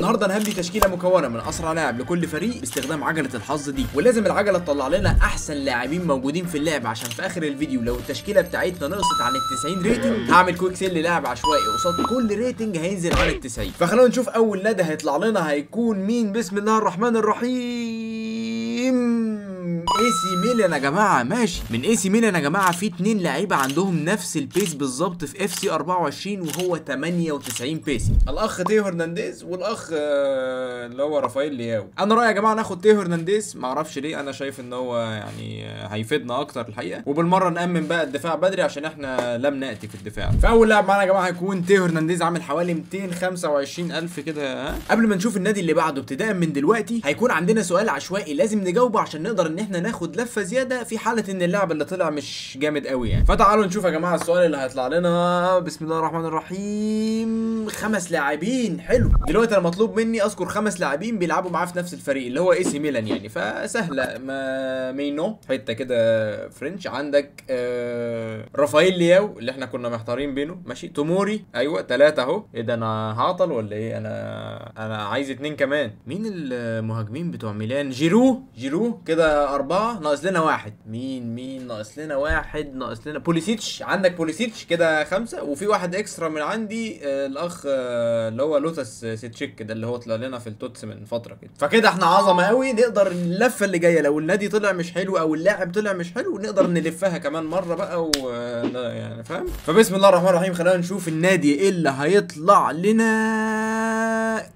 والنهارده هنبني تشكيله مكونه من اسرع لاعب لكل فريق باستخدام عجله الحظ دي، ولازم العجله تطلع لنا احسن لاعبين موجودين في اللعب، عشان في اخر الفيديو لو التشكيله بتاعتنا نقصت عن ال 90 ريتنج هعمل كويك سيل للاعب عشوائي قصاد كل ريتنج هينزل عن ال 90. فخلونا نشوف اول نادي هيطلع لنا هيكون مين. بسم الله الرحمن الرحيم. اي سي ميلان يا جماعه. ماشي، من اي سي ميلان يا جماعه في 2 لعيبه عندهم نفس البيس بالظبط في اف سي 24 وهو 98 بيسي، الاخ تيو هرنانديز والاخ اللي هو رافائيل لياو. انا رايي يا جماعه ناخد تيو هرنانديز، ما اعرفش ليه، انا شايف ان هو يعني هيفيدنا اكتر الحقيقه، وبالمره نامن بقى الدفاع بدري عشان احنا لم ناتي في الدفاع. فاول لاعب معانا يا جماعه هيكون تيو هرنانديز، عامل حوالي 225,000 كده. قبل ما نشوف النادي اللي بعده ابتداء من دلوقتي هيكون عندنا سؤال عشوائي لازم نجاوبه عشان نقدر ان احنا ناخد لفه زياده في حاله ان اللاعب اللي طلع مش جامد قوي يعني. فتعالوا نشوف يا جماعه السؤال اللي هيطلع لنا. بسم الله الرحمن الرحيم. 5 لاعبين. حلو، دلوقتي انا مطلوب مني اذكر 5 لاعبين بيلعبوا معاه في نفس الفريق اللي هو اي سي ميلان يعني، فسهله. مينو حته كده فرنش. عندك رافائيل لياو اللي احنا كنا محتارين بينه. ماشي، توموري. ايوه 3 اهو. ايه ده، انا هعطل ولا ايه؟ انا عايز 2 كمان. مين المهاجمين بتوع ميلان؟ جيرو كده 4، ناقص لنا 1. مين ناقص لنا 1؟ ناقص لنا بوليسيتش. عندك بوليسيتش كده 5، وفي واحد اكسترا من عندي الاخ اللي هو لوتاس سيتشيك ده اللي هو طلع لنا في التوتس من فتره كده. فكده احنا عظمه قوي، نقدر اللفه اللي جايه لو النادي طلع مش حلو او اللاعب طلع مش حلو نقدر نلفها كمان مره بقى يعني فاهم. فبسم الله الرحمن الرحيم، خلينا نشوف النادي اللي هيطلع لنا.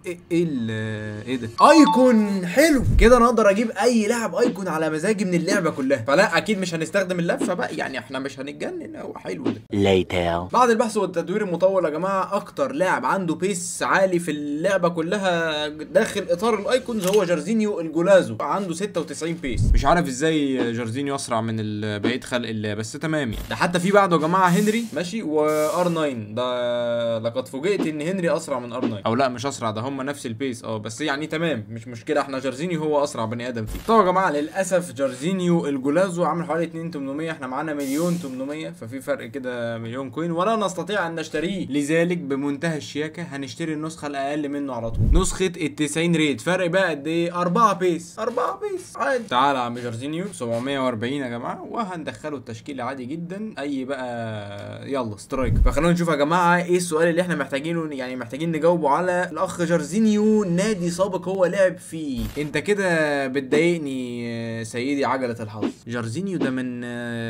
ايه ده؟ ايكون. حلو كده، انا اقدر اجيب اي لاعب ايكون على مزاجي من اللعبه كلها، فلا اكيد مش هنستخدم اللفه بقى يعني، احنا مش هنتجنن. هو حلو ده. later. بعد البحث والتدوير المطول يا جماعه اكتر لاعب عنده بيس عالي في اللعبه كلها داخل اطار الايكونز هو جارزينيو الجولازو، عنده 96 بيس. مش عارف ازاي جارزينيو اسرع من بقيه خلق الله، بس تمام يعني. ده حتى في بعده يا جماعه هنري. ماشي، وار 9 ده لقد فوجئت ان هنري اسرع من ار 9، او لا مش اسرع، ده هم نفس البيس بس يعني تمام مش مشكله، احنا جارزينيو هو اسرع بني ادم فيه. طبعا يا جماعه للاسف جارزينيو الجولازو عامل حوالي 2,800، احنا معانا 1,800,000، ففي فرق كده 1,000,000 كوين ولا نستطيع ان نشتريه، لذلك بمنتهى الشياكه هنشتري النسخه الاقل منه على طول، نسخه ال 90 ريت. فرق بقى قد ايه؟ 4 بيس عادي. تعالى يا عم جارزينيو 740 يا جماعه، وهندخله التشكيله عادي جدا. اي بقى يلا سترايك. فخلونا نشوف يا جماعه ايه السؤال اللي احنا محتاجينه، يعني محتاجين نجاوبه على الاخ جارزينيو نادي سابق هو لعب فيه. انت كده بتضايقني سيدي عجله الحظ. جارزينيو ده من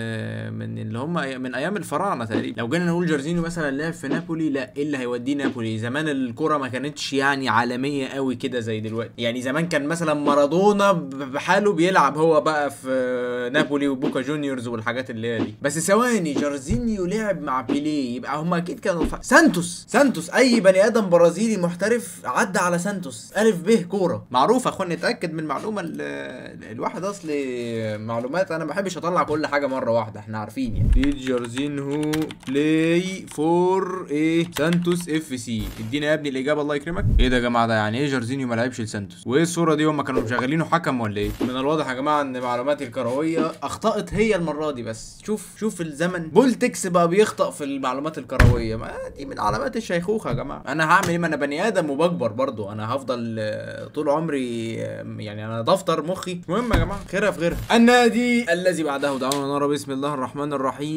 اللي هم من ايام الفراعنه تقريبا. لو جينا نقول جارزينيو مثلا لعب في نابولي، لا ايه اللي هيوديه نابولي؟ زمان الكره ما كانتش يعني عالميه قوي كده زي دلوقتي يعني. زمان كان مثلا مارادونا بحاله بيلعب هو بقى في نابولي وبوكا جونيورز والحاجات اللي هي دي. بس ثواني، جارزينيو لعب مع بيليه، يبقى هم اكيد كانوا سانتوس. اي بني ادم برازيلي محترف عدى على سانتوس. الف به كوره معروف يا اخوان، نتاكد من المعلومه. الواحد اصلي معلومات، انا ما بحبش اطلع كل حاجه مره واحده، احنا عارفين يعني. دي جارزينهو بلاي فور سانتوس اف سي. ادينا يا ابني الاجابه الله يكرمك. ايه ده يا جماعه؟ ده يعني ايه جارزينيو ما لعبش لسانتوس؟ وايه الصوره دي؟ هم كانوا مشغلينه حكم ولا ايه؟ من الواضح يا جماعه ان معلوماتي الكرويه اخطات هي المره دي. بس شوف الزمن، بولتكس بقى بيخطأ في المعلومات الكرويه، ما دي من علامات الشيخوخه يا جماعه. انا هعمل ايه؟ ما انا بني ادم وبكبر برضو، انا هفضل طول عمري يعني انا دفتر مخي. المهم يا جماعه خيرها في غيرها. النادي الذي بعده دعونا نرى. بسم الله الرحمن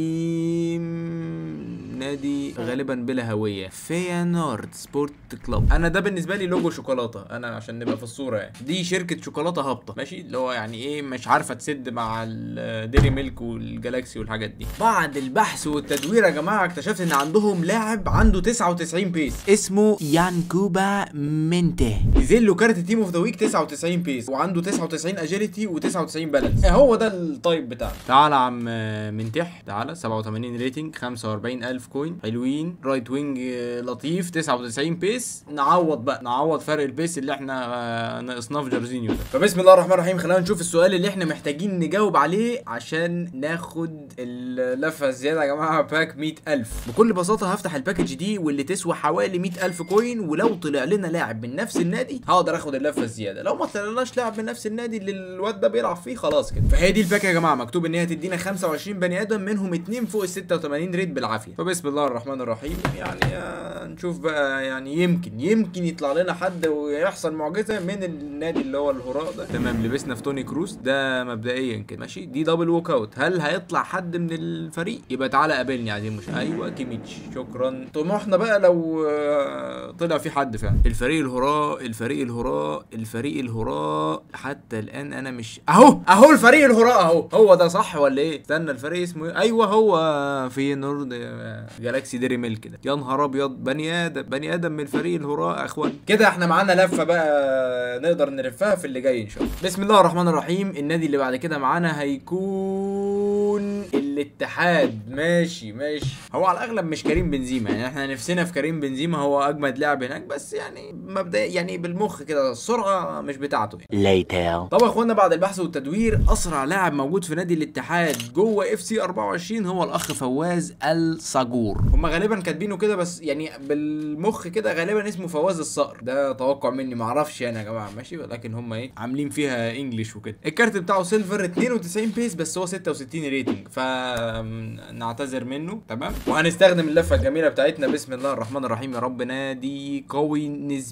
الرحيم. نادي غالبا بلا هويه، فيانورد سبورت كلوب. انا ده بالنسبه لي لوجو شوكولاته، انا عشان نبقى في الصوره يعني. دي شركه شوكولاته هابطه ماشي، اللي هو يعني ايه مش عارفه تسد مع الديري ميلك والجالاكسي والحاجات دي. بعد البحث والتدوير يا جماعه اكتشفت ان عندهم لاعب عنده 99 بيس اسمه يانكوبا مينتي، نزل له كارت تيم اوف ذا ويك 99 بيس، وعنده 99 اجيلتي و99 بالانس. هو ده التايب بتاعه. تعالى يا عم منتح، تعالى 87 ريتنج 45,000 كوين حلوين. رايت وينج لطيف 99 بيس. نعوض فرق البيس اللي احنا ناقصناه في جارزينيو ده. فبسم الله الرحمن الرحيم، خلينا نشوف السؤال اللي احنا محتاجين نجاوب عليه عشان ناخد اللفه الزياده يا جماعه. باك 100,000. بكل بساطه هفتح الباكج دي واللي تسوى حوالي 100,000 كوين، ولو طلع لنا لاعب من نفس النادي هقدر اخد اللفه الزياده. لو ما طلعناش لاعب من نفس النادي اللي الواد ده بيلعب فيه خلاص كده. فهي دي الباك يا جماعه، مكتوب ان هي تدينا 25 بني ادم منهم 2 فوق ال 86 ريت بالعافيه. فبسم الله الرحمن الرحيم يعني فنشوف بقى يعني يمكن يطلع لنا حد ويحصل معجزه من النادي اللي هو الهراء ده. تمام، لبسنا في توني كروس ده مبدئيا كده ماشي. دي دبل ووك اوت. هل هيطلع حد من الفريق؟ يبقى تعالى قابلني عايزين مش ايوه كيميتش، شكرا. طموحنا بقى لو طلع في حد فعلا. الفريق الهراء حتى الان انا مش اهو الفريق الهراء هو ده صح ولا ايه؟ استنى، الفريق اسمه ايه؟ ايوه هو في نورد جالاكسي ديري ميل كده. يا نهار ابيض، بني ادم من الفريق الهراء يا اخوان. كده احنا معانا لفه بقى نقدر نلفها في اللي جاي ان شاء الله. بسم الله الرحمن الرحيم. النادي اللي بعد كده معانا هيكون الاتحاد. ماشي هو على الاغلب مش كريم بنزيما، يعني احنا نفسنا في كريم بنزيما، هو اجمد لاعب هناك، بس يعني مبدئيا يعني بالمخ كده السرعه مش بتاعته يعني. طب يا اخوانا بعد البحث والتدوير اسرع لاعب موجود في نادي الاتحاد جوه اف سي 24 هو الاخ فواز الصقور. هم غالبا كاتبينه كده بس يعني بالمخ كده غالبا اسمه فواز الصقر، ده توقع مني معرفش يعني يا جماعه ماشي، ولكن هم ايه عاملين فيها انجلش وكده. الكارت بتاعه سيلفر 92 بيس بس هو 66 ريتنج، فنعتذر منه. تمام، وهنستخدم اللفه الجميله بتاعتنا. بسم الله الرحمن الرحيم. يا رب نادي قوي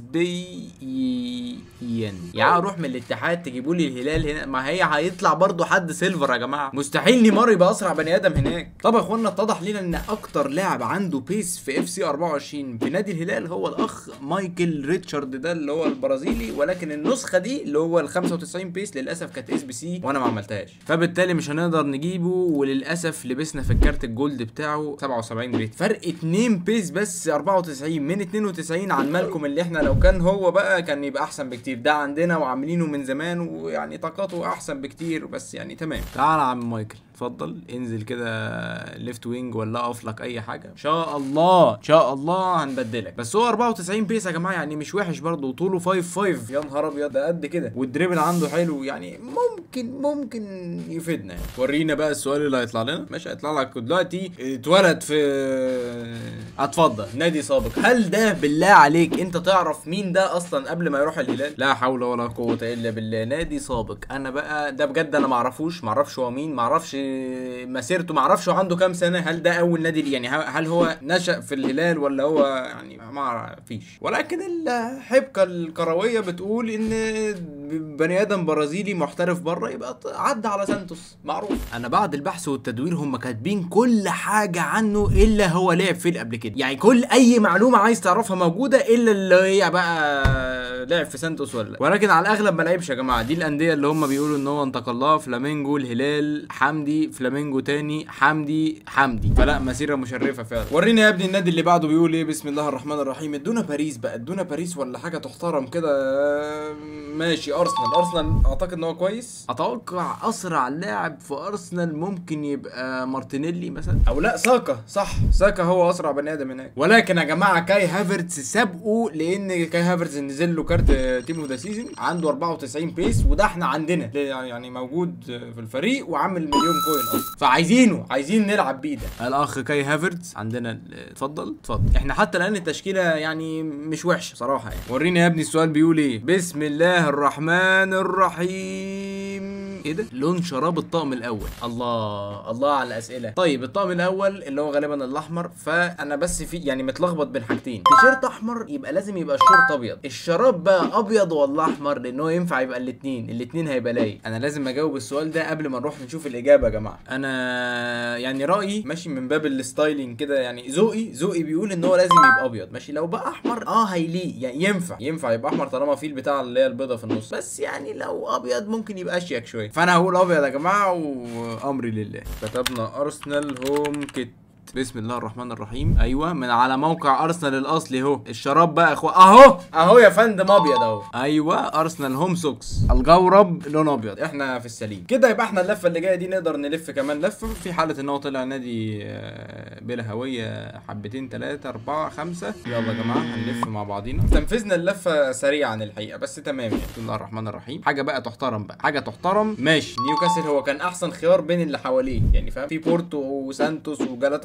نسبيا. يا روح من الاتحاد تجيبوا لي الهلال هنا، ما هي هيطلع برضو حد سيلفر يا جماعه، مستحيل نيمار يبقى اسرع بني ادم هناك. طب يا اخوانا اتضح لنا ان اكتر لاعب عنده بيس في اف سي 24 في نادي الهلال هو الاخ مايكل ريتشارد ده اللي هو البرازيلي، ولكن النسخه دي اللي هو ال 95 بيس للاسف كانت اس بي سي وانا ما عملتهاش، فبالتالي مش هنقدر نجيبه، وللاسف لبسنا في الكارت الجولد بتاعه 77 ريت، فرق 2 بيس بس 94 من 92 عن مالكم اللي احنا لو كان هو بقى كان يبقى احسن بكتير. ده عندنا وعاملينه من زمان ويعني طاقته احسن بكتير، بس يعني تمام. تعال يا عم مايكل اتفضل انزل كده ليفت وينج ولا اقف لك اي حاجه ان شاء الله هنبدلك. بس هو 94 بيس يا جماعه يعني مش وحش برضه، وطوله 5'5". يا نهار ابيض ده قد كده، والدريبل عنده حلو يعني ممكن يفيدنا يعني. ورينا بقى السؤال اللي هيطلع لنا. ماشي هيطلع لك دلوقتي اتولد في اتفضل نادي سابق. هل ده بالله عليك انت تعرف مين ده اصلا قبل ما يروح الهلال؟ لا حول ولا قوه الا بالله. نادي سابق انا بقى ده بجد انا ما اعرفش هو مين، ما اعرفش مسيرته، ما اعرفش هو عنده كام سنه، هل ده اول نادي يعني هل هو نشأ في الهلال ولا هو يعني ما فيش. ولكن الحبكه الكرويه بتقول ان بني ادم برازيلي محترف بره يبقى عدى على سانتوس معروف. انا بعد البحث والتدوير هم كاتبين كل حاجه عنه الا هو لعب فين قبل كده، يعني كل اي معلومه عايز تعرفها موجوده الا اللي هي بقى لعب في سانتوس ولا لا. ولكن على الاغلب ما لعبش يا جماعه. دي الانديه اللي هم بيقولوا ان هو انتقل لها: فلامينجو، الهلال، حمدي، فلامينجو تاني، حمدي، فلا مسيره مشرفه فعلا. ورينا يا ابني النادي اللي بعده بيقول ايه. بسم الله الرحمن الرحيم. ادونا باريس بقى، ادونا باريس ولا حاجه تحترم كده. ماشي ارسنال اعتقد ان هو كويس. اتوقع اسرع لاعب في ارسنال ممكن يبقى مارتينيلي مثلا، او لا ساكا. صح ساكا هو اسرع بني ادم هناك. ولكن يا جماعه كاي هافرتز سابقه، لان كاي هافرتز نزل له كارت تيم اوف ذا سيزون عنده 94 بيس، وده احنا عندنا يعني موجود في الفريق وعامل مليون كوين اصلا، فعايزين نلعب بيه ده. الاخ كاي هافرتز عندنا. اتفضل احنا حتى الان التشكيله يعني مش وحشه صراحه يعني. ورينا يا ابني السؤال بيقول ايه. بسم الله الرحمن الرحيم. ايه ده؟ لون شراب الطقم الاول. الله على الاسئله. طيب الطقم الاول اللي هو غالبا الاحمر، فانا بس في يعني متلخبط بين حاجتين. تيشيرت احمر يبقى لازم يبقى الشورت ابيض، الشراب بقى ابيض ولا احمر؟ لانه ينفع يبقى الاثنين هيبقى لايق. انا لازم اجاوب السؤال ده قبل ما نروح نشوف الاجابه يا جماعه. انا يعني رايي ماشي من باب الستايلينج كده، يعني ذوقي بيقول ان هو لازم يبقى ابيض. ماشي لو بقى احمر هيليق يعني ينفع يبقى احمر طالما فيه البتاع اللي هي البيضه في النص، بس يعني لو ابيض ممكن يبقى اشيك شويه، فانا هقول ابيض يا جماعه وامري لله. كتبنا ارسنال هوم كيت. بسم الله الرحمن الرحيم. ايوه من على موقع ارسنال الاصلي اهو. الشراب بقى اهو يا فندم ابيض اهو. ايوه ارسنال هوم سوكس، الجورب لون ابيض. احنا في السليم كده. يبقى احنا اللفه اللي جايه دي نقدر نلف كمان لفه في حاله ان هو طلع نادي بلا هويه حبتين 3 4 5. يلا يا جماعه هنلف مع بعضينا. تنفذنا اللفه سريعا الحقيقه بس تمام يعني. بسم الله الرحمن الرحيم. حاجه بقى تحترم بقى، حاجه تحترم. ماشي نيوكاسل هو كان احسن خيار بين اللي حواليه يعني فاهم، في بورتو وسانتوس وجالاتا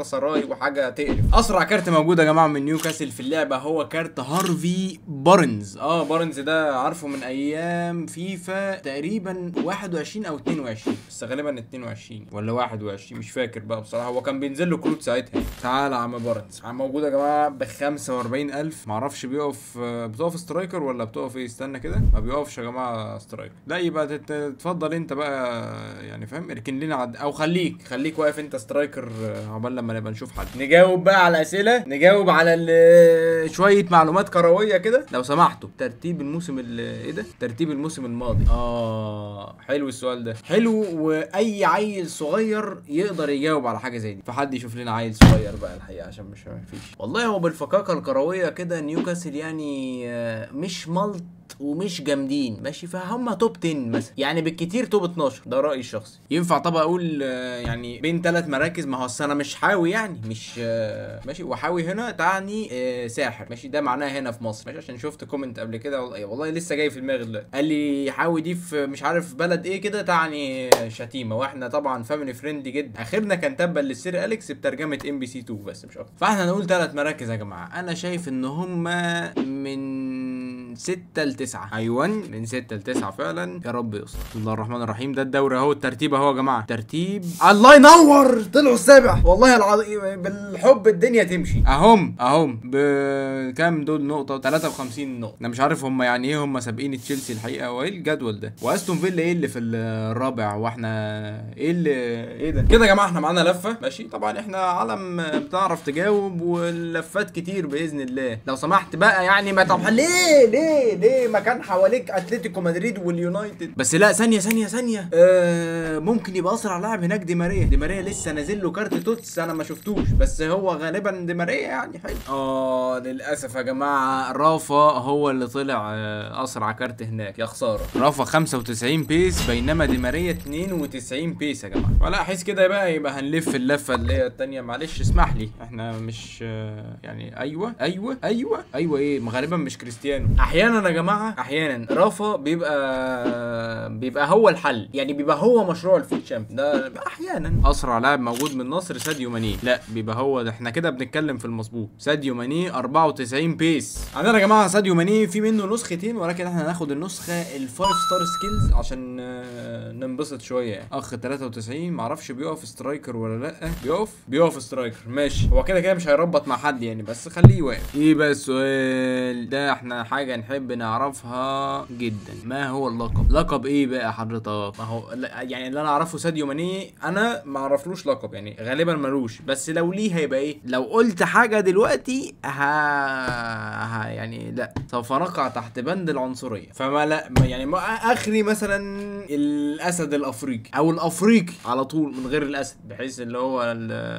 سراي وحاجه تقرف. اسرع كارت موجود يا جماعه من نيوكاسل في اللعبه هو كارت هارفي بارنز. بارنز ده عارفه من ايام فيفا تقريبا 21 او 22، بس غالبا 22 ولا 21 مش فاكر بقى بصراحه. هو كان بينزل له كروت ساعتها. تعال يا عم بارنز موجود يا جماعه ب 45,000. معرفش بتقف سترايكر ولا بتقف ايه؟ استنى كده، ما بيقفش يا جماعه سترايكر. لا يبقى تتفضل انت بقى يعني فاهم، اركن لنا او خليك واقف انت سترايكر عقبال لما نبقى نشوف حد. نجاوب بقى على الاسئله، نجاوب على شويه معلومات كرويه كده لو سمحتوا. ترتيب الموسم ايه ده؟ ترتيب الموسم الماضي. حلو السؤال ده، حلو، واي عيل صغير يقدر يجاوب على حاجه زي دي. فحد يشوف لنا عيل صغير بقى الحقيقه عشان مش فيش. والله هو بالفكاكه الكرويه كده نيوكاسل يعني مش ملط ومش جامدين ماشي، فهم توب 10 مثلا يعني، بالكتير توب 12. ده رايي الشخصي. ينفع طبعا اقول يعني بين 3 مراكز، ما هو انا مش حاوي يعني، مش ماشي. وحاوي هنا تعني ساحر ماشي، ده معناه هنا في مصر ماشي، عشان شفت كومنت قبل كده والله لسه جاي في دماغي دلوقتي، قال لي حاوي دي في مش عارف بلد ايه كده تعني شتيمه، واحنا طبعا فاميلي فريندلي جدا. اخرنا كان تبا للسير اليكس بترجمه MBC 2 بس مش اكتر. فاحنا نقول 3 مراكز يا جماعه. انا شايف ان هم من 6 ل 9. ايوه من 6 ل 9 فعلا. يا رب يستر. بسم الله الرحمن الرحيم. ده الدوري اهو، الترتيب اهو يا جماعه. ترتيب الله ينور، طلعوا السابع والله العظيم. بالحب الدنيا تمشي. اهم بكام دول؟ نقطه 53 نقطه. انا مش عارف هم يعني ايه، هم سابقين تشيلسي الحقيقه، وايه الجدول ده؟ واستون فيلا ايه اللي في الرابع، واحنا ايه ده كده يا جماعه؟ احنا معانا لفه ماشي، طبعا احنا علم بتعرف تجاوب واللفات كتير باذن الله. لو سمحت بقى يعني ما طب ليه ما كان حواليك اتلتيكو مدريد واليونايتد بس. لا ثانيه ممكن يبقى اسرع لاعب هناك دي ماريا لسه نازل له كارت توتس، انا ما شفتوش بس هو غالبا دي ماريا يعني حلو. للاسف يا جماعه رافا هو اللي طلع اسرع كارت هناك، يا خساره. رافا 95 بيس بينما دي ماريا 92 بيس يا جماعه. ولا احس كده يبقى هنلف اللفه اللي هي الثانيه. معلش اسمح لي، احنا مش يعني ايوه ايه، غالبا مش كريستيانو. احيانا يا جماعه، احيانا رافا بيبقى هو الحل يعني، بيبقى هو مشروع الفوت شامب ده احيانا. اسرع لاعب موجود من النصر ساديو ماني. لا بيبقى هو ده، احنا كده بنتكلم في المظبوط. ساديو ماني 94 بيس. عندنا يا جماعه ساديو ماني في منه نسختين، ولكن احنا هناخد النسخه ال5 ستار سكيلز عشان ننبسط شويه يعني. اخ 93 معرفش بيقف سترايكر ولا لا. بيقف سترايكر ماشي. هو كده مش هيربط مع حد يعني، بس خليه واقف. ايه بقى السؤال ده؟ احنا حاجه نحب نعرفها جدا. ما هو اللقب؟ لقب ايه بقى حضرتك؟ ما هو يعني اللي انا اعرفه ساديو ماني، انا ما اعرفلوش لقب يعني، غالبا ملوش، بس لو ليه هيبقى ايه؟ لو قلت حاجه دلوقتي يعني لا سوف نقع تحت بند العنصريه. فما لا يعني اخري مثلا الاسد الافريقي او الافريقي على طول من غير الاسد، بحيث اللي هو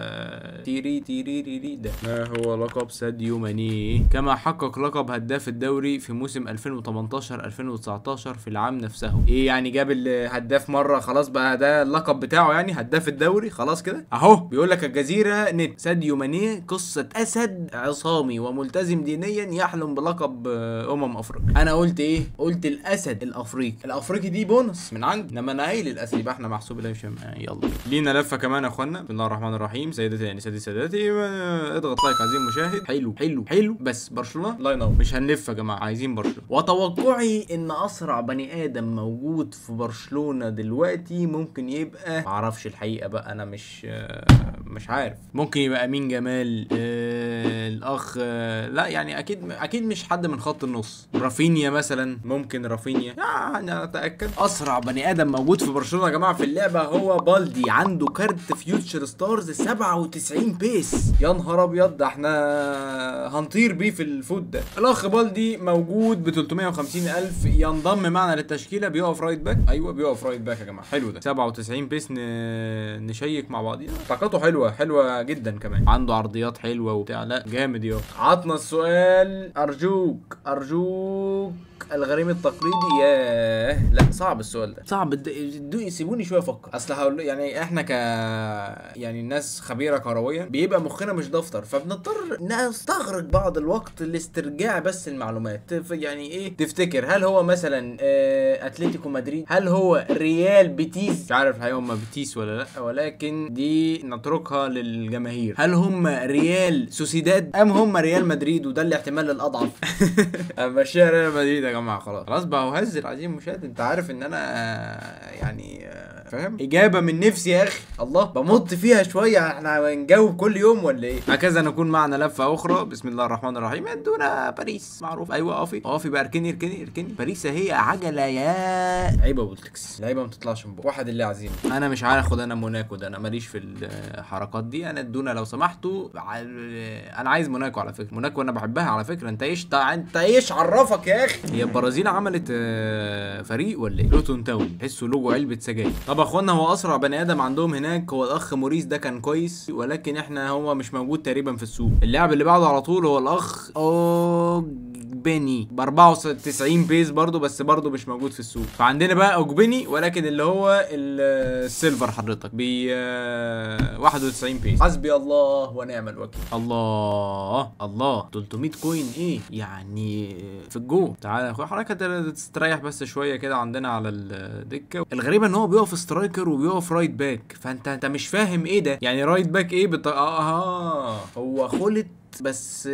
تيري ده. ما هو لقب ساديو ماني؟ كما حقق لقب هداف الدوري في موسم 2018 2019 في العام نفسه. ايه يعني جاب الهداف مره خلاص بقى ده اللقب بتاعه يعني، هداف الدوري خلاص كده اهو. بيقول لك الجزيره نت ساديو ماني قصه اسد عصامي وملتزم دينيا يحلم بلقب افريقيا. انا قلت ايه؟ قلت الاسد الافريقي دي بونص من عندي، انما انا قايل الاسد يبقى احنا محسوب لا مش يلا لينا لفه كمان يا اخوانا. بسم الله الرحمن الرحيم. سيداتي يعني سادتي اضغط لايك عايزين مشاهد. حلو بس برشلونه لا ينور، مش هنلف يا جماعه، عايزين برشلونه. وتوقعي ان اسرع بني ادم موجود في برشلونه دلوقتي ممكن يبقى، معرفش الحقيقه بقى، انا مش عارف. ممكن يبقى امين جمال الاخ لا يعني اكيد مش حد من خط النص. رافينيا مثلا، ممكن رافينيا يعني اتاكد. اسرع بني ادم موجود في برشلونه يا جماعه في اللعبه هو بالدي، عنده كارت فيوتشر ستارز 97 بيس. يا نهار ابيض، ده احنا هنطير بيه في الفوت ده. الاخ بالدي موجود ب 350,000، ينضم معنا للتشكيله. بيقف رايت باك. ايوه بيقف رايت باك يا جماعه. حلو ده 97 بيس. نشيك مع بعضينا. طاقته حلوه جدا كمان، عنده عرضيات حلوه وبتاع. لا جامد يا. عطنا السؤال ارجوك الغريم التقليدي. ياه لا صعب السؤال ده، صعب. سيبوني شويه افكر. اصل هقول يعني احنا يعني الناس خبيره كرويا بيبقى مخنا مش دفتر، فبنضطر نستغرق بعض الوقت لاسترجاع بس المعلومات. يعني ايه تفتكر؟ هل هو مثلا اتلتيكو مدريد؟ هل هو ريال بيتيس؟ مش عارف الحقيقه هم بيتيس ولا لا، ولكن دي نتركها للجماهير. هل هم ريال سوسيداد ام هم ريال مدريد؟ وده الاحتمال الاضعف. ماشي ريال مدريد يا جماعه. خلاص بقى وهزر عزيزي المشاهد، انت عارف ان انا يعني فاهم اجابه من نفسي يا اخي. الله بمط فيها شويه، احنا هنجاوب كل يوم ولا ايه؟ هكذا نكون معنا لفه اخرى. بسم الله الرحمن الرحيم. ادونا باريس معروف. ايوه اقفي بقى، اركني. باريس هي عجله يا عيب ابو التكس، لعيبه ما تطلعش من بقى. واحد اللي عزيم انا مش هاخد انا موناكو ده، انا ماليش في الحركات دي. انا ادونا لو سمحتوا. انا عايز موناكو على فكره. موناكو انا بحبها على فكره. انت ايش عرفك يا اخي؟ هي البرازيل عملت فريق ولا ايه؟ لوتون تاون تحسوا لوجو علبه سجاير. طب اخوانا هو اسرع بني ادم عندهم هناك هو الاخ موريس، ده كان كويس ولكن احنا هو مش موجود تقريبا في السوق. اللاعب اللي بعده على طول هو الاخ اوجبيني ب 94 بيس برضو، بس برضو مش موجود في السوق. فعندنا بقى اوجبيني ولكن اللي هو السيلفر حضرتك ب 91 بيس. حسبي الله ونعم الوكيل. الله 300 كوين ايه يعني في الجو. تعالى يا اخويا حضرتك تستريح بس شويه كده عندنا على الدكه. الغريب ان هو بيقف سترايكر وبيقف رايت باك، فانت مش فاهم ايه ده يعني. رايت باك ايه هو خلط بس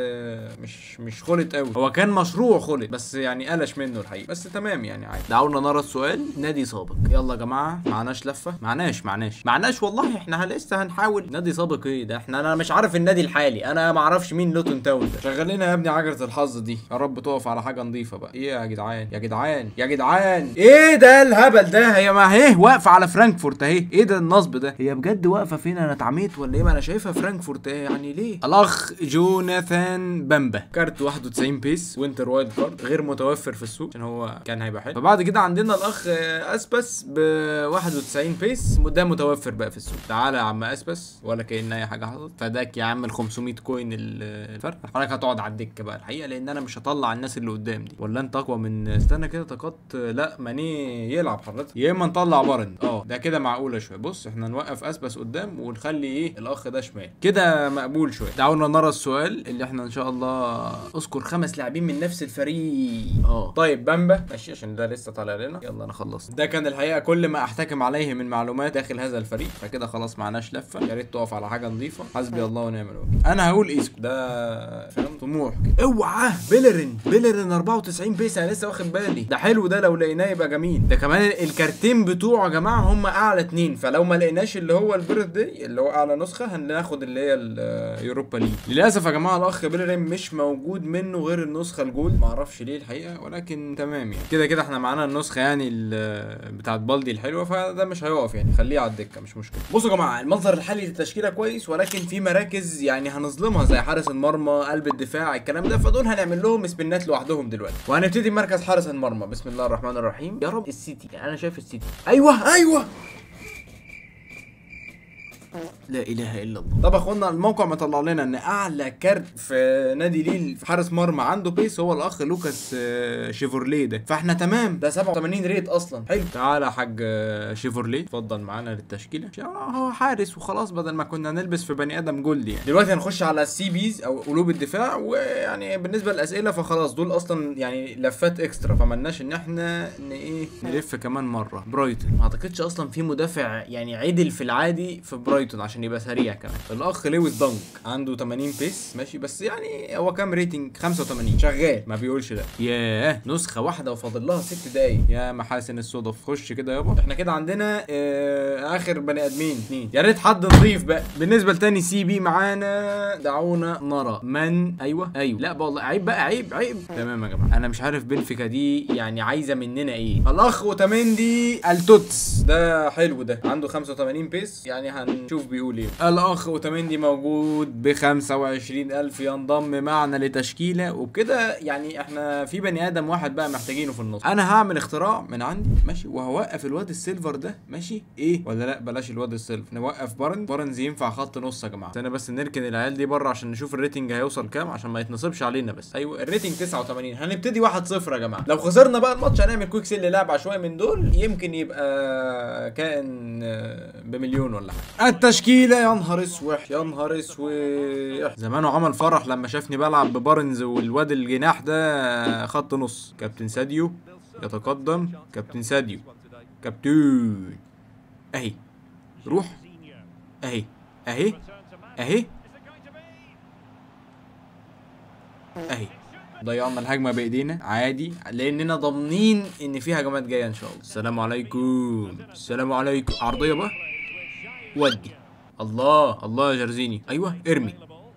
مش خلط قوي. هو كان مشروع خلط بس يعني قلش منه الحقيقه، بس تمام يعني عادي. دعونا نرى السؤال. نادي سابق. يلا يا جماعه معناش لفه. معناش والله. احنا لسه هنحاول. نادي سابق ايه ده؟ انا مش عارف النادي الحالي. انا ما اعرفش مين لوتون تاون ده. شغل لنا يا ابني عجله الحظ دي، يا رب تقف على حاجه نظيفه بقى. ايه يا جدعان ايه ده الهبل ده؟ هي ما هي واقفه على فرانكفورت اهي. ايه ده النصب ده؟ هي بجد واقفه فين؟ انا اتعميت ولا ايه؟ ما انا شايفها فرانكفورت اهي يعني. ليه؟ الاخ جوناثان بامبا كارت 91 بيس وينتر وايلد كارد غير متوفر في السوق عشان هو كان هيبقى حلو. فبعد كده عندنا الاخ اسبس ب 91 بيس ده متوفر بقى في السوق. تعالى يا عم اسبس ولا كأن اي حاجه حصلت. فداك يا عم ال 500 كوين الفرق. حضرتك هتقعد على الدكه بقى الحقيقه لان انا مش هطلع الناس اللي قدام دي. ولا انت اقوى من استنى كده طاقات؟ لا ماني يلعب حضرتك، يا اما نطلع بارن. ده كده معقوله شويه. بص احنا نوقف اسبس قدام ونخلي ايه الاخ ده شمال كده مقبول شويه. تعالوا نرى السؤال اللي احنا ان شاء الله. اذكر 5 لاعبين من نفس الفريق. طيب بامبا ماشي عشان ده لسه طالع لنا. يلا انا خلصت. ده كان الحقيقه كل ما احتكم عليه من معلومات داخل هذا الفريق. فكده خلاص معناش لفه. يا ريت تقف على حاجه نظيفه. حسبي الله ونعم الوكيل. انا هقول اسكو ده فاهم طموح كده. اوعى بيلرين 94 بيس. انا لسه واخد بالي. ده حلو ده، لو لقيناه يبقى جميل. ده كمان الكارتين بتوعه يا جماعه هم اعلى 2. فلو ما لقيناش اللي هو البيرث دي اللي هو اعلى نسخه هناخد اللي هي اليوروبا ليج. للاسف يا جماعه الاخ بيلرين مش موجود منه غير النسخه الجولد. معرفش ليه الحقيقه ولكن تمام يعني. كده احنا معانا النسخه يعني بتاعت بالدي الحلوه، فده مش هيقف يعني. خليه على الدكه مش مشكله. بصوا يا جماعه المنظر الحالي للتشكيله كويس ولكن في مراكز يعني هنظلمها زي حارس المرمى قلب الدفاع الكلام ده. فدول هنعمل لهم سبينات لوحدهم دلوقتي. وهنبتدي بمركز حارس المرمى. بسم الله الرحمن الرحيم. يا رب السيتي. انا شايف السيتي. ايوه لا اله الا الله. طب اخوانا الموقع مطلع لنا ان اعلى كارت في نادي ليل في حارس مرمى عنده بيس هو الاخ لوكاس شيفورليه ده. فاحنا تمام. ده 87 ريت اصلا. حلو. تعالى يا حاج شيفورليه اتفضل معانا للتشكيله. هو حارس وخلاص بدل ما كنا نلبس في بني ادم جولد يعني. دلوقتي هنخش على السي بيز او قلوب الدفاع. ويعني بالنسبه للاسئله فخلاص دول اصلا يعني لفات اكسترا فمالناش ان احنا نلف كمان مره. برايتون ما اعتقدش اصلا في مدافع يعني عدل في العادي في برايتون عشان يبقى سريع كمان. الاخ لويس دانك عنده 80 بيس ماشي بس يعني هو كام ريتنج؟ 85 شغال ما بيقولش لا. ياه نسخه واحده وفاضل لها 6 دقايق. يا محاسن الصدف. خش كده يابا. احنا كده عندنا اخر بني ادمين 2. يا ريت حد نضيف بقى. بالنسبه لتاني سي بي معانا دعونا نرى من ايوه لا والله عيب بقى عيب. تمام يا جماعه انا مش عارف بنفيكا دي يعني عايزه مننا ايه. الاخ اوتاميندي التوتس ده حلو. ده عنده 85 بيس يعني شوف بيقول ايه. الاخ اوتاميندي موجود ب 25,000 ينضم معنا لتشكيله، وبكده يعني احنا في بني ادم واحد بقى محتاجينه في النص. انا هعمل اختراع من عندي ماشي، وهوقف الواد السيلفر ده ماشي ايه، ولا لا بلاش الواد السيلفر، نوقف بارنز ينفع خط نص يا جماعه. استنى بس نركن العيال دي بره عشان نشوف الريتنج هيوصل كام عشان ما يتنصبش علينا. بس ايوه الريتنج 89. هنبتدي 1-0 يا جماعه. لو خسرنا بقى الماتش هنعمل كويك سيل لاعب عشوائي من دول، يمكن يبقى كائن بمليون ولا حاجه. التشكيله يا نهار اسوح يا نهار اسوح. زمانه عمل فرح لما شافني بلعب ببارنز والواد الجناح ده خط نص. كابتن ساديو يتقدم. كابتن ساديو كابتن اهي روح اهي اهي اهي اهي. ضيعنا الهجمه بايدينا عادي لاننا ضامنين ان في هجمات جايه ان شاء الله. السلام عليكم السلام عليكم. عرضيه بقى ودي. الله الله يا جرزيني. ايوه ارمي.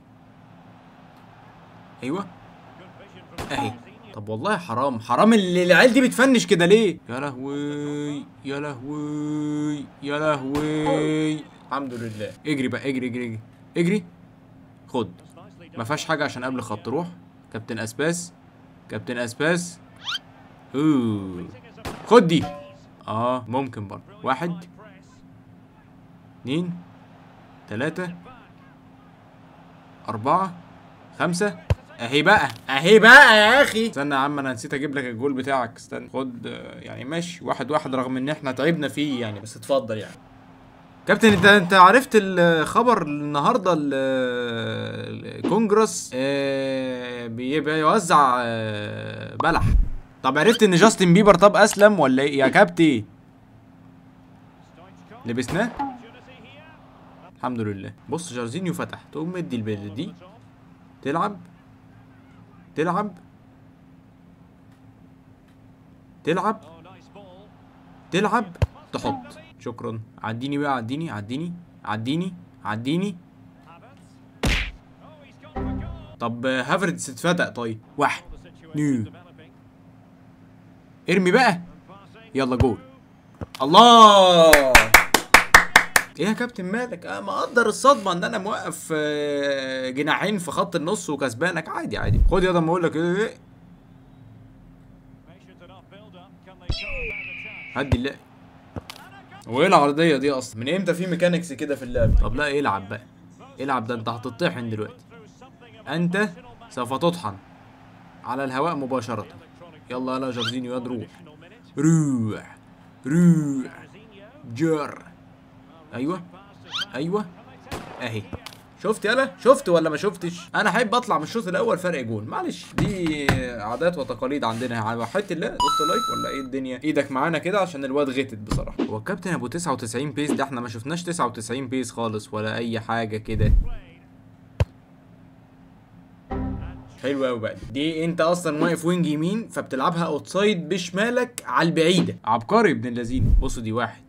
ايوه اهي. طب والله حرام حرام اللي العيال دي بتفنش كده ليه؟ يا لهوي يا لهوي يا لهوي. الحمد لله. اجري بقى اجري اجري اجري اجري. خد ما فيهاش حاجه عشان قبل خط. روح كابتن اسباس كابتن اسباس. خد دي. ممكن برضه. 1 2 3 4 5 اهي بقى اهي بقى يا اخي. استنى يا عم انا نسيت اجيب لك الجول بتاعك. استنى خد يعني ماشي 1-1 رغم ان احنا تعبنا فيه يعني، بس اتفضل يعني. كابتن انت عرفت الخبر النهارده الكونجرس بيبقى يوزع بلح. طب عرفت ان جاستن بيبر طب اسلم ولا ايه يا كابتن؟ لبسناه الحمد لله. بص جارزينيو فتح تقوم مدي البيل دي تلعب تلعب تلعب تلعب تحط. شكرا. عديني بقى عديني عديني عديني عديني. طب هافرتز اتفتق. طيب 1 2 ارمي بقى يلا جول. الله. ايه يا كابتن مالك؟ مقدر الصدمه ان انا موقف جناحين في خط النص وكسبانك عادي عادي. خد يا ما اقول لك ايه. هدي الله. هو ايه العرضيه دي اصلا؟ من امتى في ميكانكس كده في اللعب؟ طب لا العب بقى العب. ده انت هتطحن دلوقتي. انت سوف تطحن على الهواء مباشره. يلا يلا جورزينيو يا روح روح روح جر. ايوه ايوه اهي. شفت يالا؟ شفت ولا ما شفتش؟ انا احب اطلع من الشوط الاول فرق جول. معلش دي عادات وتقاليد عندنا. على وحياة الله دوست لايك ولا ايه الدنيا؟ ايدك معانا كده عشان الواد غتت بصراحه. هو الكابتن ابو 99 بيس ده احنا ما شفناش 99 بيس خالص ولا اي حاجه كده. حلو قوي بقى. دي انت اصلا واقف وينج يمين فبتلعبها اوتسايد بشمالك على البعيده. عبقري ابن اللذين. بصوا دي 1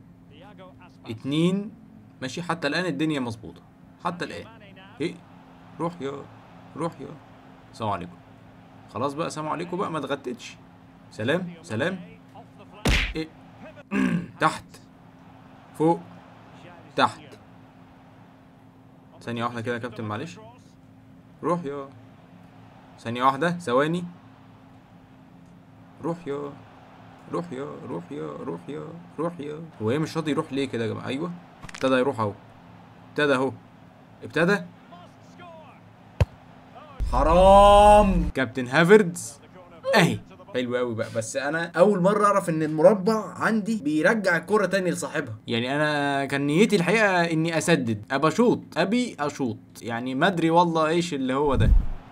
2 ماشي. حتى الان الدنيا مظبوطه حتى الان. ايه روح يا روح يا. سلام عليكم. خلاص بقى سلام عليكم بقى ما اتغتتش. سلام سلام. ايه تحت فوق تحت. ثانيه واحده كده يا كابتن معلش. روح يا. ثانيه واحده ثواني. روح يا روح يا روح يا روح يا روح يا. هو ايه مش راضي يروح ليه كده يا جماعه؟ ايوه ابتدى يروح اهو. ابتدى اهو. ابتدى. حرام. كابتن هافرتز اهي. حلو قوي بقى. بس انا اول مره اعرف ان المربع عندي بيرجع الكره تاني لصاحبها. يعني انا كان نيتي الحقيقه اني اسدد ابى اشوط ابي اشوط يعني ما ادري والله ايش اللي هو ده.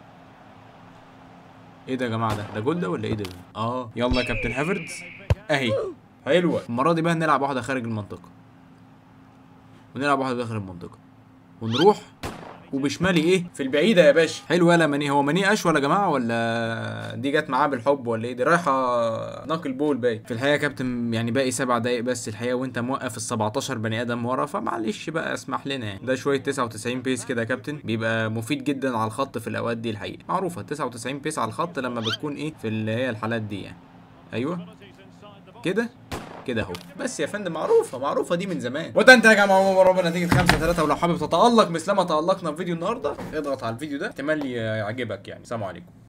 ايه ده يا جماعه؟ ده جول ده ولا ايه ده؟ يلا يا كابتن هافرتز اهي. حلوه. المره دي بقى نلعب واحده خارج المنطقه ونلعب واحده داخل المنطقه ونروح وبشمالي ايه في البعيده يا باشا. حلو. يلا ماني. هو ماني اشول يا جماعه ولا دي جت معاه بالحب ولا ايه؟ دي رايحه ناقل بول باين. في الحقيقه يا كابتن يعني باقي 7 دقايق بس الحقيقه وانت موقف ال 17 بني ادم ورا فمعلش بقى اسمح لنا يعني. ده شويه 99 بيس كده يا كابتن بيبقى مفيد جدا على الخط في الاوقات دي الحقيقه. معروفه 99 بيس على الخط لما بتكون ايه في اللي هي الحالات دي يعني. ايوه كده كده اهو. بس يا فندم معروفه دي من زمان. وتنتهي يا جماعه ربنا نتيجه 5-3. ولو حابب تتالق مثلما تالقنا في فيديو النهارده اضغط على الفيديو ده، احتمال يعجبك يعني. سلام عليكم.